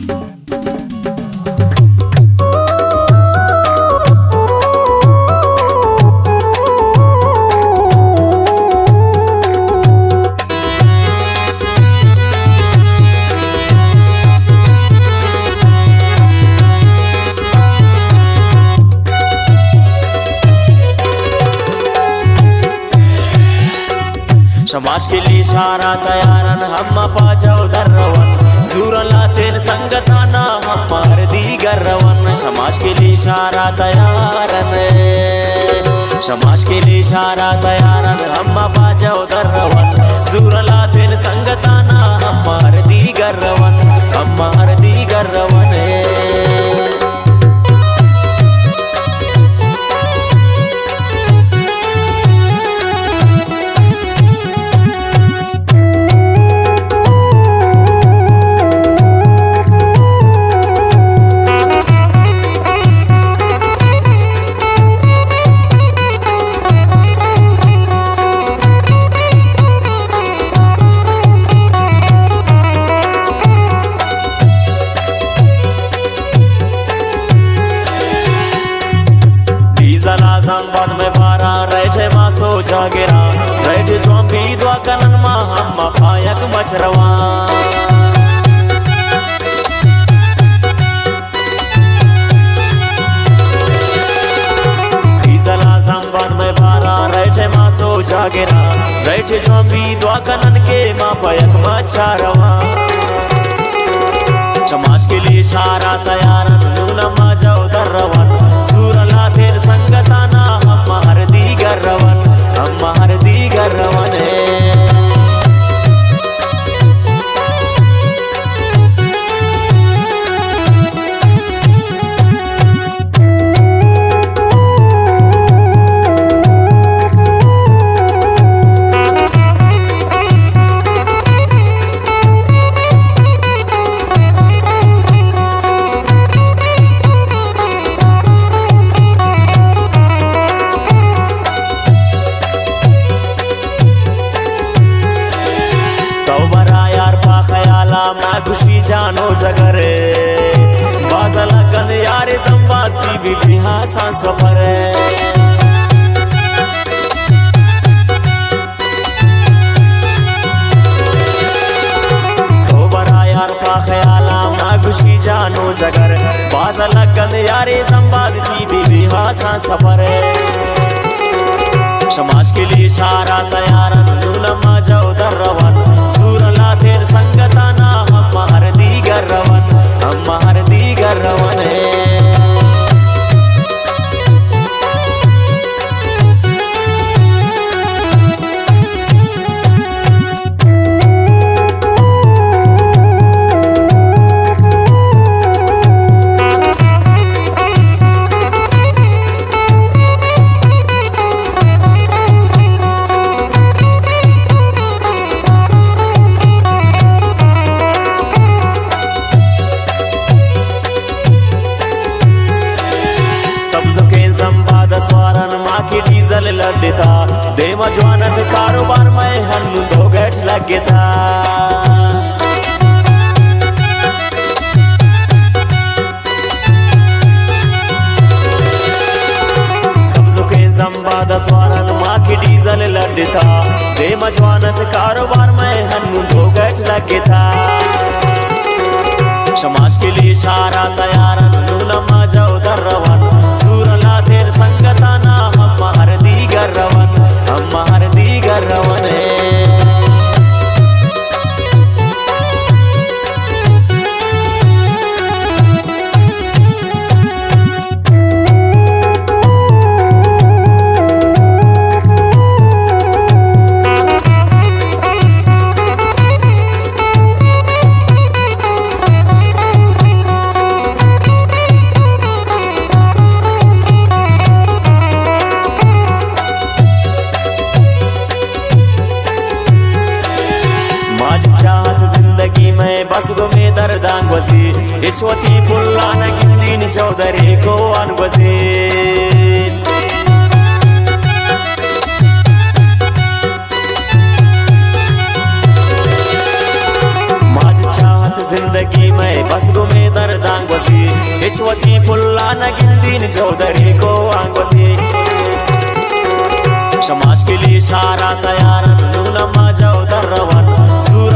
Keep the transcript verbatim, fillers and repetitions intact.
समाज के लिए इशारा तैयारन हम पाजाओ दर्रवन सूरला तेन संगताना हमार दीगर रवन। समाज के लिए इशारा तैयारन समाज के लिए इशारा तैयारन हम पाजाओ दर्रवन सूरला तेन संगताना हमार दीगर रवन हमार दीगर रवन। संवाद में बारा रहे मासो जागेरा रहे ज्वाम्बी द्वा कनन मा हम पायक मछरवा। संवाद में बारा रहे मासो जागेरा रहे ज्वाम्बी द्वा कनन के मा पायक मछरवा। समाज के लिए इशारा तैयार नूनमा जाओ दर्रवन सूरला तेर संगताना हमार दीगर रवन हमार दीगर रवन है। खुशी जानो जगरे बाजला गंद यारे संवादी भी बिहासा सफर तो बड़ा यार पा ख्याला मैं खुशी जानो जगर बाजला गंद यारे संवादी भी बिहासा सफर। समाज के लिए इशारा तैयार नूनमा जाओ दर्रवन सूरला तेर संगताना हमार दीगर रवन हमार दीगर रवन है। डीजल लड्डता दे मजवानत कारोबार में हन्नु दो गठ लगे था। सब्जुके संवाद स्वारन माँ की डीजल लड्डता दे मजवानत कारोबार में हन्नु दो गठ लगे था। समाज के लिए इशारा तैयार नूनमा जाओ दर्रवन सूरला तेर संगताना हमार दीगर रवन हमार दीगर रवन है। बस गो में दर्दान बसी ईश्वती पुल्ला नगिंदीन चौधरी को अन बसी। माज चाहत जिंदगी में बस गुमे दर्दांग बसी इचवती फुल्ला नगिंदीन चौधरी को आंग बसी समाज के लिए इशारा तैयार नूना माजाओ दर्रवन सूर